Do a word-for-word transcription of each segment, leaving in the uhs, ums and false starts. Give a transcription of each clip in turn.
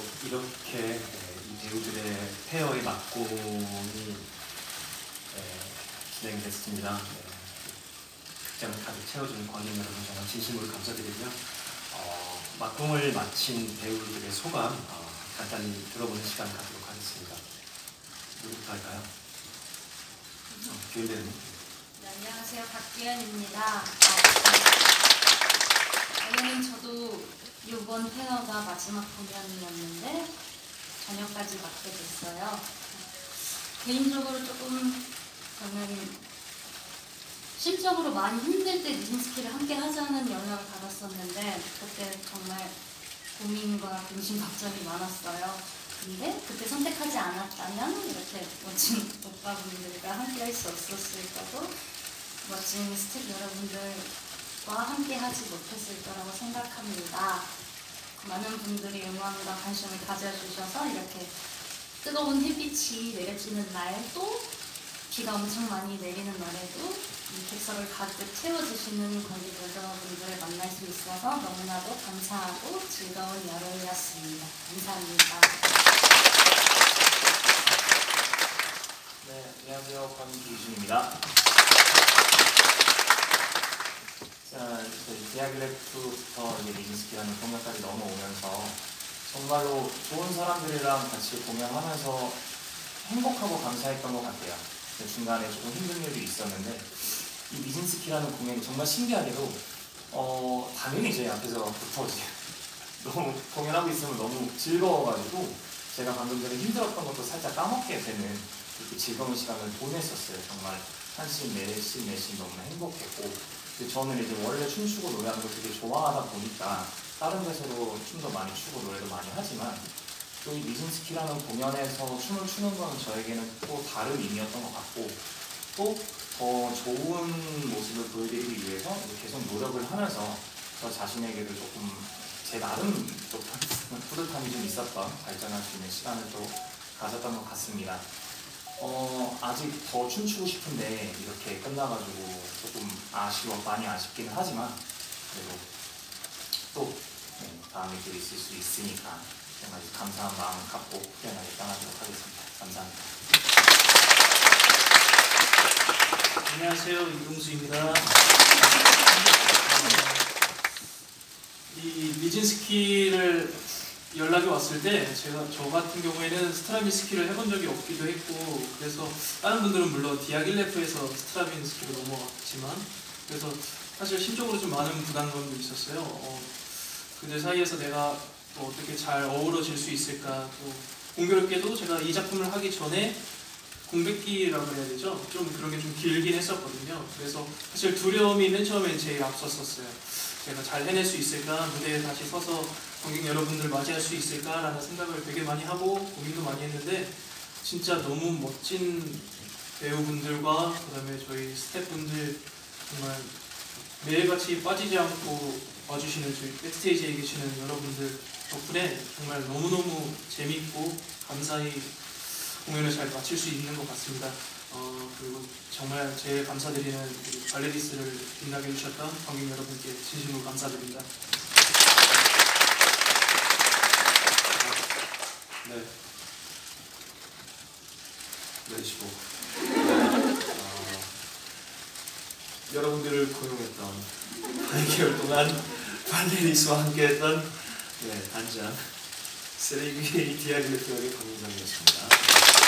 또 이렇게 이 배우들의 페어의 막공이 진행됐습니다. 극장을 가득 채워주는 관객 여러분 정말 진심으로 감사드리고요. 어, 막공을 마친 배우들의 소감 어, 간단히 들어보는 시간 갖도록 하겠습니다. 누구부터 할까요? 어, 규현 배우님. 네, 안녕하세요. 박규현입니다. 원래는 저도 이번 페어가 마지막 공연이었는데 저녁까지 맡게 됐어요. 개인적으로 조금 저는 심적으로 많이 힘들 때 니진스키를 함께 하자는 연락을 받았었는데 그때 정말 고민과 근심 걱정이 많았어요. 근데 그때 선택하지 않았다면 이렇게 멋진 오빠분들과 함께 할 수 없었을 거고 멋진 스태프 여러분들과 함께 하지 못했을 거라고 생각합니다. 많은 분들이 음악과 관심을 가져주셔서 이렇게 뜨거운 햇빛이 내려지는 날, 또 비가 엄청 많이 내리는 날에도 이 객석을 가득 채워주시는 관객 여러분들을 만날 수 있어서 너무나도 감사하고 즐거운 여름이었습니다. 감사합니다. 네, 안녕하세요. 권기준입니다. 자, 디아글래프부터 이제 니진스키라는 공연까지 넘어오면서 정말로 좋은 사람들이랑 같이 공연하면서 행복하고 감사했던 것 같아요. 중간에 조금 힘든 일도 있었는데 이 니진스키라는 공연이 정말 신기하게도 어, 당연히 제 앞에서부터 이제 너무 공연하고 있으면 너무 즐거워가지고 제가 방금 전에 힘들었던 것도 살짝 까먹게 되는 이렇게 즐거운 시간을 보냈었어요. 정말 한씬, 네씬, 네씬 너무 행복했고 저는 이제 원래 춤추고 노래하는 걸 되게 좋아하다 보니까 다른 데서도 춤도 많이 추고 노래도 많이 하지만 또 이 니진스키라는 공연에서 춤을 추는 건 저에게는 또 다른 의미였던 것 같고 또 더 좋은 모습을 보여드리기 위해서 계속 노력을 하면서 저 자신에게도 조금 제 나름 좀 뿌듯함이 좀 있었던 발전할 수 있는 시간을 또 가졌던 것 같습니다. 어, 아직 더 춤추고 싶은데 이렇게 끝나가지고 조금 아쉬워, 많이 아쉽기는 하지만 그래도 또 네, 다음에 또 있을 수 있으니까 정말 감사한 마음을 갖고 후련하게 떠나도록 하겠습니다. 감사합니다. 안녕하세요. 이동수입니다. 이 니진스키를 연락이 왔을 때 제가 저 같은 경우에는 스트라빈스키를 해본 적이 없기도 했고 그래서 다른 분들은 물론 디아길레프에서 스트라빈스키로 넘어갔지만 그래서 사실 심적으로 좀 많은 부담감도 있었어요. 어, 그들 사이에서 내가 또 어떻게 잘 어우러질 수 있을까. 또 공교롭게도 제가 이 작품을 하기 전에 공백기라고 해야 되죠. 좀 그런 게 좀 길긴 했었거든요. 그래서 사실 두려움이 맨 처음엔 제일 앞섰었어요. 제가 잘 해낼 수 있을까, 무대에 다시 서서 관객 여러분들 맞이할 수 있을까라는 생각을 되게 많이 하고 고민도 많이 했는데 진짜 너무 멋진 배우분들과 그 다음에 저희 스태프분들 정말 매일같이 빠지지 않고 와주시는 저희 백스테이지에 계시는 여러분들 덕분에 정말 너무너무 재밌고 감사히 공연을 잘 마칠 수 있는 것 같습니다. 어, 그리고 정말 제일 감사드리는 발레리스를 빛나게 해주셨던 관객 여러분께 진심으로 감사드립니다. 네. 내리시고 어, 여러분들을 고용했던 한 개월 동안 발레리스와 함께했던 네, 단장 세르게이 디아길레프의 강민정이었습니다.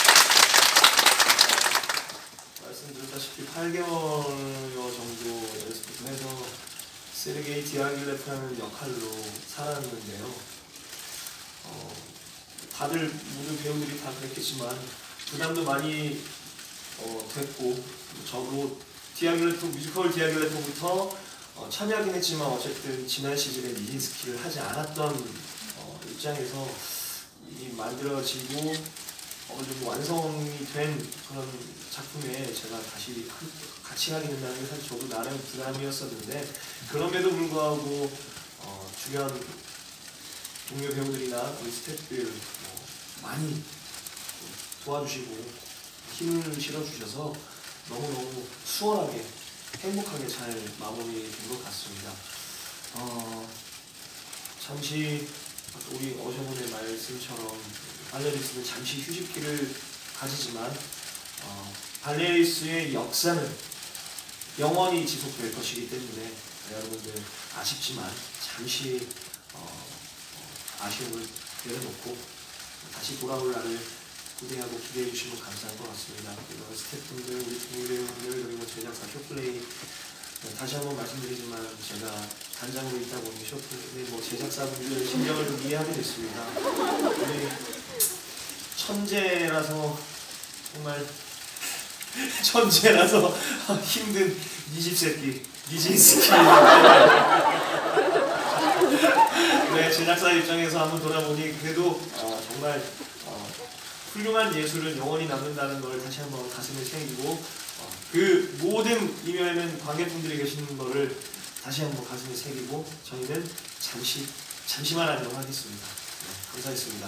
말씀드렸다시피 팔 개월여 정도 연습을 해서 세르게이 디아길레프라는 역할로 살았는데요. 어, 다들 모든 배우들이 다 그랬겠지만 부담도 많이 어, 됐고 저도 디아길레프 뮤지컬 디아길레프부터 어, 참여하긴 했지만 어쨌든 지난 시즌에 니진스키를 하지 않았던 어, 입장에서 이 만들어지고 어느 정도 완성이 된 그런 작품에 제가 다시 같이 하게 된다는 게 사실 저도 나름 부담이었었는데 그럼에도 불구하고 어, 주변 동료 배우들이나 우리 스태프들 뭐 많이 도와주시고 힘을 실어주셔서 너무너무 수월하게 행복하게 잘 마무리된 것 같습니다. 어, 잠시 우리 어셔분의 말씀 말씀처럼 발레리스는 잠시 휴식기를 가지지만 어, 발레리스의 역사는 영원히 지속될 것이기 때문에 여러분들 아쉽지만 잠시 어, 어, 아쉬움을 내려놓고 다시 돌아올 날을 기대하고 기대해 주시면 감사할 것 같습니다. 그리고 스태프분들, 우리 동료분들, 그리고 제작사 쇼플레이 네, 다시 한번 말씀드리지만 제가 단장으로 있다 보니 쇼플레이 뭐 제작사분들의 심정을 좀 이해하게 됐습니다. 우리 천재라서 정말 천재라서 힘든 이십 세기 니진스키 네, 제작사 입장에서 한번 돌아보니 그래도 어, 정말 어, 훌륭한 예술은 영원히 남는다는 걸 다시 한번 가슴에 새기고 어, 그 모든 이면에는 관객분들이 계시는 거를 다시 한번 가슴에 새기고 저희는 잠시 잠시만 안녕하겠습니다. 네, 감사했습니다.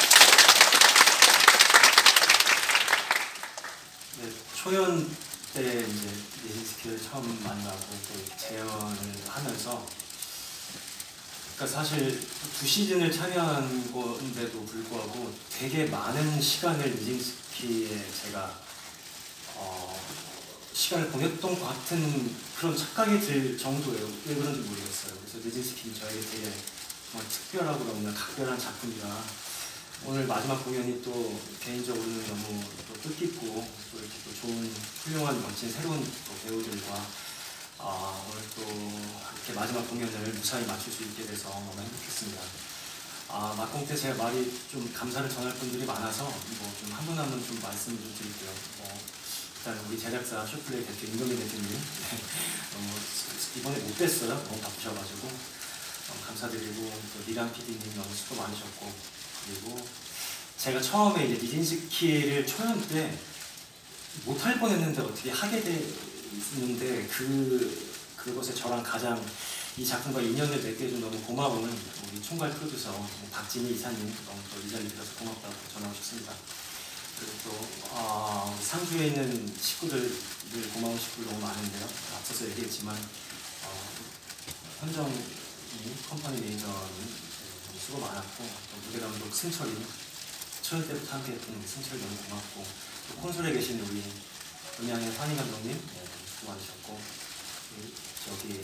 네, 초연 때 이제 니진스키를 처음 만나고 또 재연을 하면서 그러니까 사실 두 시즌을 참여한 건데도 불구하고 되게 많은 시간을 니진스키에 제가 어, 시간을 보냈던 것 같은 그런 착각이 들 정도예요. 왜 그런지 모르겠어요. 그래서 니진스키는 저에게 되게 정말 특별하고 너무나 각별한 작품이라 오늘 마지막 공연이 또 개인적으로는 너무 또 뜻깊고 또 이렇게 또 좋은 훌륭한 멋진 새로운 또 배우들과 아, 오늘 또 이렇게 마지막 공연을 무사히 마칠 수 있게 돼서 너무 행복했습니다. 아, 막공 때 제가 말이 좀 감사를 전할 분들이 많아서 뭐 좀 한 분 한 분 좀 말씀을 좀 드릴게요. 뭐 일단 우리 제작사 쇼플레이 대표 임동민 대표님 네, 너무 이번에 못 뵀어요. 너무 바쁘셔가지고 너무 감사드리고 또 리랑 피디님 너무 수고 많으셨고 그리고 제가 처음에 이제 니진스키를 초연 때 못할 뻔했는데 어떻게 하게 됐는데 그 그것에 저랑 가장 이 작품과 인연을 맺게 해준 너무 고마운 우리 총괄 프로듀서 박진희 이사님 너무 또 이 자리에 들어서 고맙다고 전하고 싶습니다. 그리고 또 아, 상주에 있는 식구들 늘 고마운 식구들 너무 많은데요. 앞서서 얘기했지만 어, 현정이 컴퍼니 매니저님 너무 수고 많았고 또 무대 감독 승철이 초연 때부터 함께 했던 우리 승철이 너무 고맙고 또 콘솔에 계신 우리 음향의 환희 감독님 네, 수고 많으셨고 저기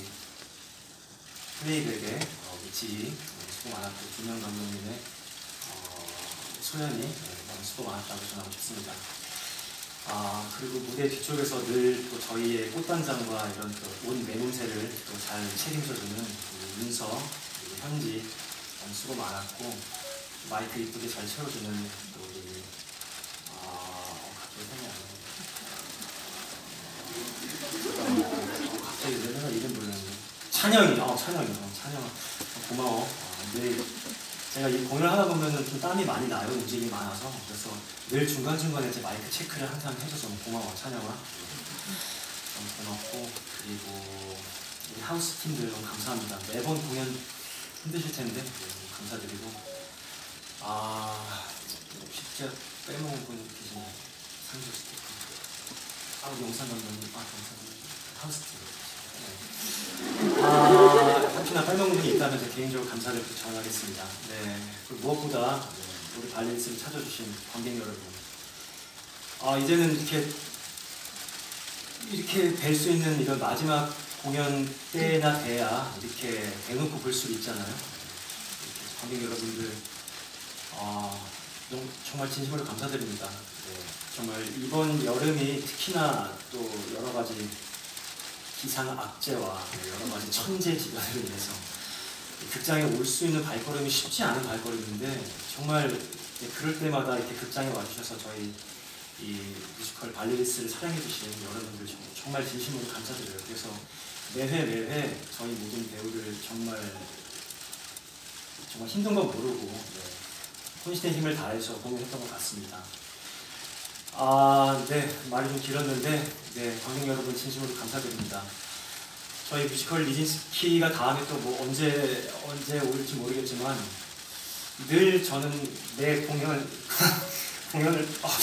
플레이백의 어, 미치 어, 수고 많았고 김영 감독님의 어, 소연이 네, 너무 수고 많았다고 전하고 싶습니다. 아 그리고 무대 뒤쪽에서 늘 또 저희의 꽃단장과 이런 또 온 매문새를 또 잘 책임져주는 우리 윤서 그리고 현지 너무 수고 많았고 마이크 이쁘게 잘 채워주는 또 우리 아 어, 갑자기 생각이 안 나네. 어, 갑자기 내가 이름 모르겠네. 찬영이, 어 찬영이, 어, 찬영 어, 고마워. 어, 늘 제가 이 공연을 하다 보면은 좀 땀이 많이 나요. 움직임이 많아서 그래서 늘 중간 중간에 제 마이크 체크를 항상 해줘서 너무 고마워 찬영아. 너무 고맙고 그리고 우리 하우스 팀들 너무 감사합니다. 매번 공연 힘드실 텐데 네, 너무 감사드리고 아 진짜 빼먹은 분 계시네요. 상주 스태프, 아 용산 감독님, 아 용산 감독님, 하우스 팀. 아, 혹시나 빼먹은 분이 있다면 제가 개인적으로 감사를 전하겠습니다. 네, 그리고 무엇보다 네, 우리 발렌스를 찾아주신 관객 여러분. 아, 이제는 이렇게 이렇게 뵐 수 있는 이런 마지막 공연 때나 돼야 이렇게 대놓고 볼 수 있잖아요. 이렇게 관객 여러분들, 아, 너무, 정말 진심으로 감사드립니다. 네, 정말 이번 여름이 특히나 또 여러 가지 기상 악재와 여러 가지 천재지변을 위해서 극장에 올 수 있는 발걸음이 쉽지 않은 발걸음인데 정말 그럴 때마다 이렇게 극장에 와주셔서 저희 이 뮤지컬 발레리스를 사랑해주신 여러분들 정말 진심으로 감사드려요. 그래서 매회 매회 저희 모든 배우들 정말 정말 힘든 건 모르고 네, 혼신의 힘을 다해서 공연했던 것 같습니다. 아, 네, 말이 좀 길었는데, 네, 관객 여러분 진심으로 감사드립니다. 저희 뮤지컬 니진스키가 다음에 또 뭐 언제 언제 올지 모르겠지만 늘 저는 내 공연을 공연을 아,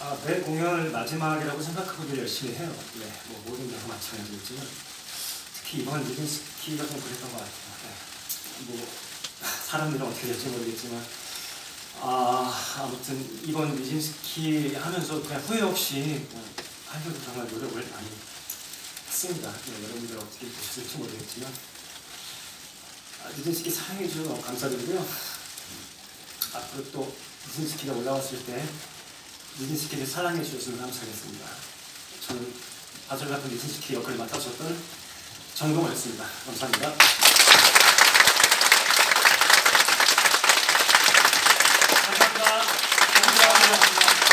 아, 매 공연을 마지막이라고 생각하고 늘 열심히 해요. 네, 뭐 모든 경우 마찬가지겠지만 특히 이번 니진스키가 좀 그랬던 것 같아요. 네. 뭐 사람들은 어떻게 될지 모르겠지만 아, 아무튼 이번 니진스키 하면서 그냥 후회 없이 하려고 정말 노력을 많이 했습니다. 네, 여러분들 어떻게 보셨을지 모르겠지만 아, 니진스키 사랑해주셔서 너무 감사드리고요. 앞으로 또 니진스키가 올라왔을 때 니진스키를 사랑해 주셨으면 감사하겠습니다. 저는 바절 같은 니진스키 역할을 맡아줬던 정동호였습니다. 감사합니다. 감사합니다. 감사합니다.